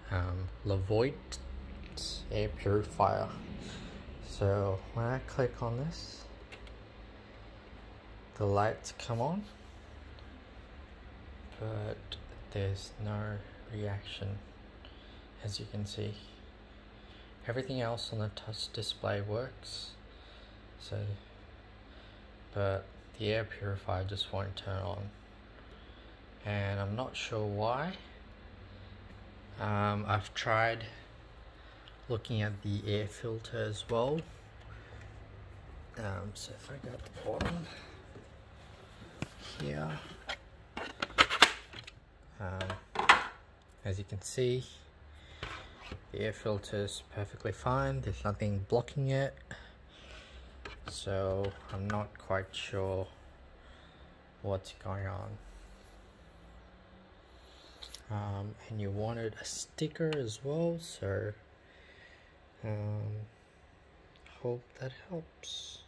LEVOIT air purifier. So when I click on this, the lights come on, but there's no reaction. As you can see, everything else on the touch display works, but the air purifier just won't turn on, and I'm not sure why. I've tried looking at the air filter as well. So if I go at the bottom here, as you can see, the air filter is perfectly fine. There's nothing blocking it, so I'm not quite sure what's going on. And you wanted a sticker as well, so hope that helps.